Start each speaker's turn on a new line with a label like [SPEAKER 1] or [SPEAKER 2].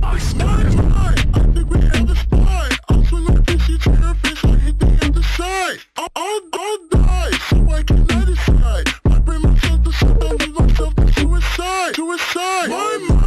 [SPEAKER 1] I think we have a spot. I'll swing my fist to her face, I hit the other side. I'll die, so I cannot decide. I bring myself to myself to suicide. My mind.